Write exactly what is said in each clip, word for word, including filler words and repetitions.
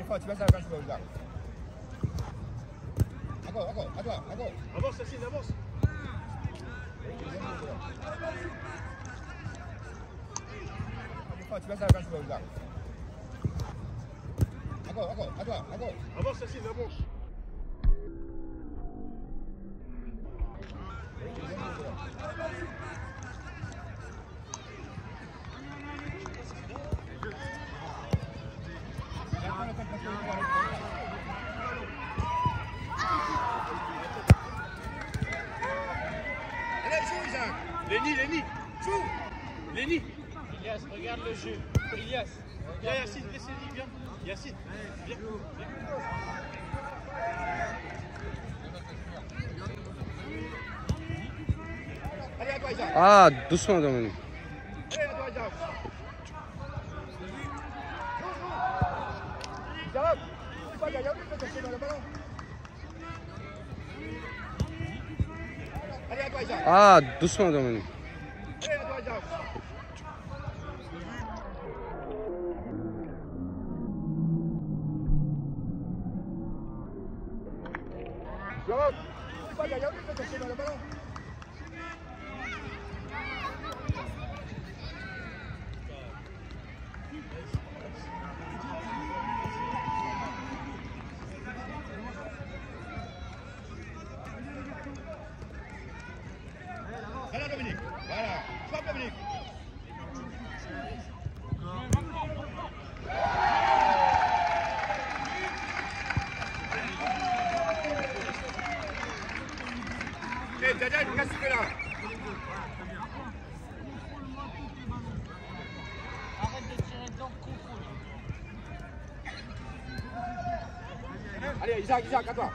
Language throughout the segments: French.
forte, tu vas savoir quand tu vas regarder. Encore, encore, à toi, encore. Avance, Yacine, avance. Tu vas savoir quand tu vas regarder. Encore, encore, à toi, encore. Avance, Yacine, avance. Allez, joue, Isaac. Lenny, Lenny, Joue. Lenny. Ilias, regarde le jeu. Ilias. Viens, Yacine, laissez-y, viens. Yacine, viens. Allez, à toi, Isaac. Ah, doucement quand même. Allez, à toi, Isaac. Isaac, il faut y aller, il dans le ballon. Allez, à toi, Isaac. Ah, doucement quand même. Allez, à toi, Isaac. Isaac, il faut y aller, il faut dans le ballon. Voilà Dominique, voilà, soit Dominique. Eh, Dada, qu'est-ce que tu fais là? Arrête de tirer dans le coup. Allez, Isaac, Isaac, à toi.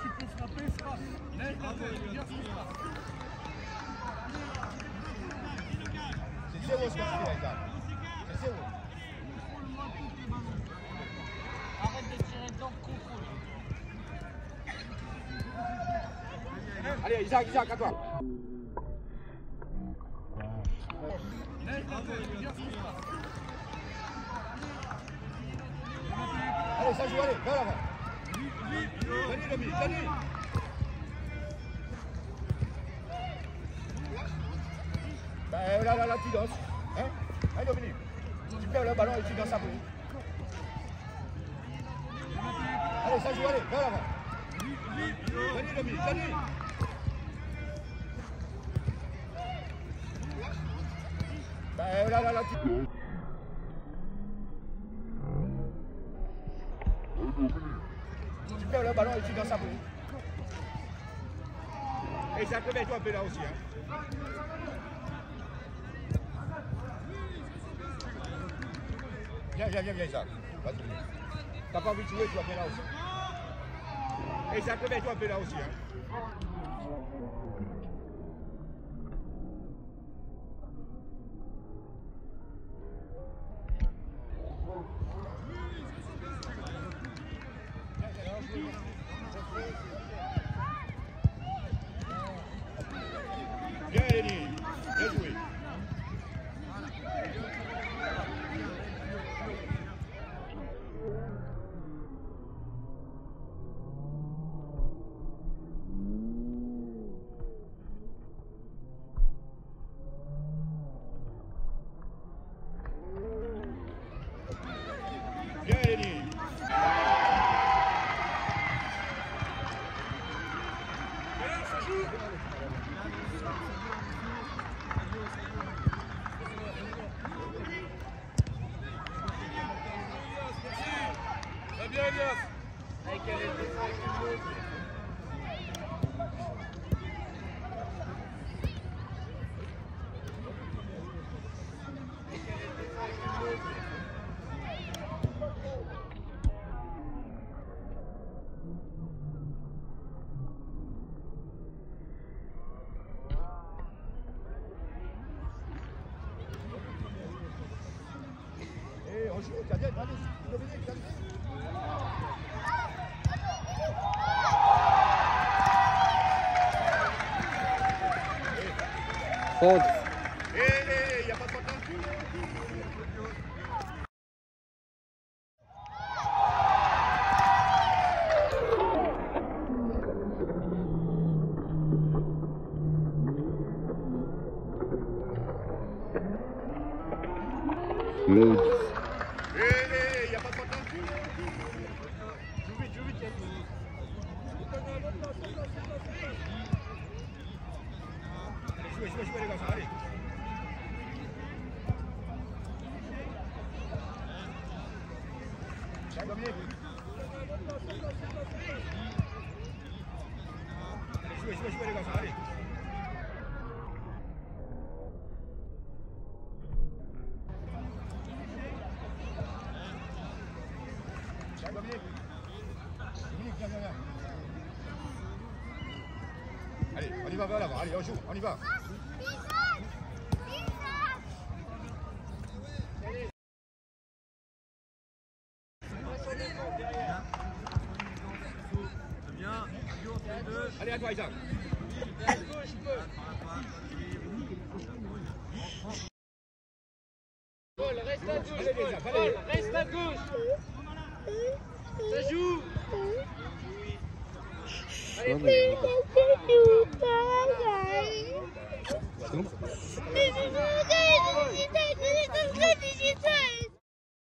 C'est zéro ce que tu fais là, Isaac. C'est zéro. Arrête de tirer dans le coup. Allez, Isaac, Isaac, à toi. Allez, ça joue, allez, vers l'avant. Salut, Dominique, salut. Ben là, là, là, tu danses. Hein? Allez, Dominique. Tu perds le ballon et tu danses à bout. Allez, ça joue, allez, vers l'avant. Salut, Dominique, salut. Ben là, là, là, tu... Tu perds le ballon et tu danses à bout. Et ça te met toi un peu là aussi. Hein. Viens, viens, viens, viens, Isaac. Vas-y. T'as pas envie de jouer, tu vas bien là aussi. Et ça te met toi un peu là aussi. Hein. Bien, Lenny. Bien joué. Bien, Lenny. Va bien, Elias. Avec elle est défense. Et on joue, t'as bien, allez, Dominique, allez. Faute. Eh, eh, il n'y a pas de faute là. Blades. Hé, hé, il n'y a pas de patin. Joue vite, joue vite, Yann. Allez, jouez, jouez, jouez les gars, allez. Tiens, Dominique. Allez, jouez, jouez, jouez les gars, allez. Tiens, Dominique. Dominique, viens, viens, viens. Allez, on y va vers l'avant, allez, on joue, on y va. Allez, à toi, Isaac. Paul, reste à gauche, Allez, Paul, Isaac, Paul, allez. reste à gauche. Ça joue. Allez, Sorry. Paul. Stop.